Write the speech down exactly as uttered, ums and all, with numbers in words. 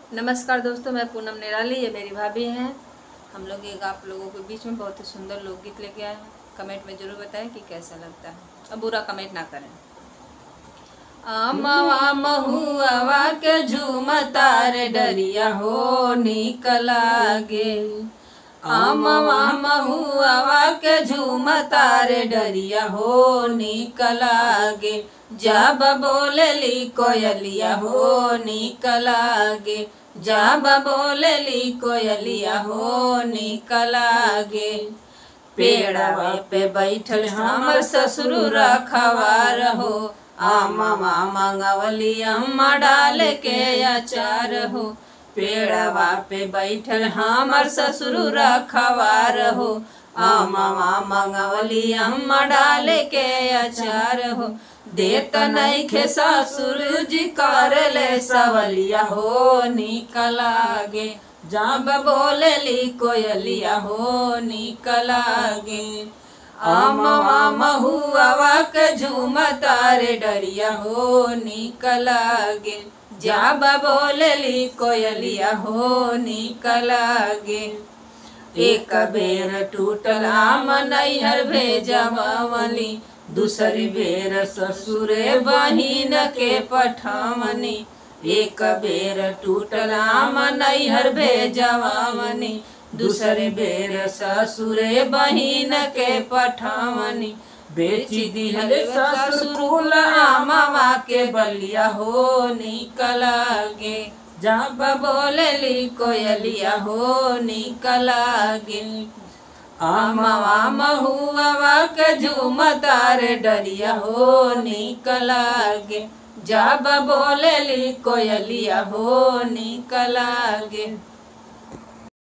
नमस्कार दोस्तों, मैं पूनम निराली, ये मेरी भाभी हैं। हम लोग एक आप लोगों के बीच में बहुत ही सुंदर लोकगीत लेके आए हैं। कमेंट में ज़रूर बताएं कि कैसा लगता है, अब बुरा कमेंट ना करें। आमवा महुआ के झूमता रे डरिया हो नीक लागे। आमवा महुआ के झूमता रे डरिया हो नीक लागे। जब बोलेली कोयलिया हो नीक लागे। जब बोलेली कोयलिया हो नीक लागे। पेड़वा पे बैठल हमर ससुर रखवार हो। आमवा मंगवली अम्मा डाल के अचार हो। पेड़वा पे बैठल हमर ससुर रखवार हो। आमवा मंगवली अम्मा डाल के अचार हो। देत नइखे ससुर जी करले सवलिया हो नीक लागे। जब बोलेली कोयलिया हो नीक लागे। आमवा महुआ के झूमता रे डरिया हो नीक लागे। जब बोलेली कोयलिया हो नीक लागे। एक बेर टूटल आम नैहर भेजवली। दूसरी बेर ससुरे बहिन के पठावनी। एक बेर टूटल आम नैहर भेजवनी। दूसरी बेर ससुरे बहिन के पठावनी। बेची दिहल ससुर आमवा के बलिया हो नीक लागे। जब बोलेली कोयलिया हो नीक लागे। आमवा महुआ के झूमता रे डरिया हो नीक लागे। जब बोलेली कोयलिया हो नीक लागे।